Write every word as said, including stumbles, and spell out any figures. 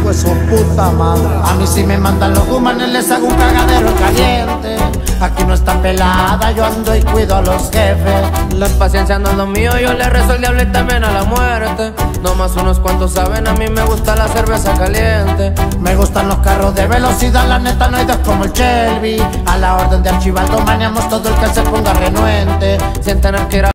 hijo de su puta madre. A mí si me mandan los humanes les hago un cagadero en caliente. Aquí no está pelada, yo ando y cuido a los jefes. La paciencia no es lo mío, yo le rezo al diablo y también a la muerte. No más unos cuantos saben, a mí me gusta la cerveza caliente. Me gustan los carros de velocidad, la neta no hay dos como el Shelby. A la orden de Archibaldo maneamos todo el que se ponga renuente. Sin tener que ir a